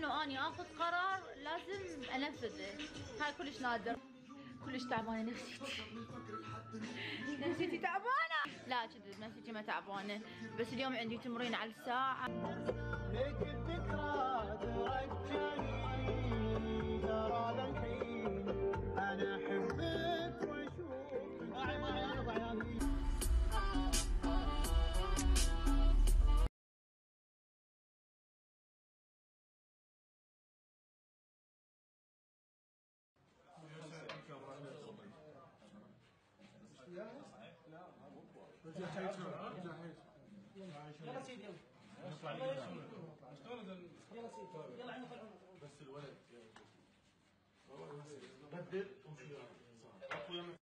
انه اني اخذ قرار لازم انفذه. هاي كلش نادر. كلش تعبانه نفسيتي. نفسيتي تعبانه. لا كذب نفسيتي ما تعبانه، بس اليوم عندي تمرين على الساعه. ليك الذكرى ترجعني ترى ذا الحين انا احبك واشوفك. يلا سيدي يلا. يلا سيدي يلا عندك بس الولد بدل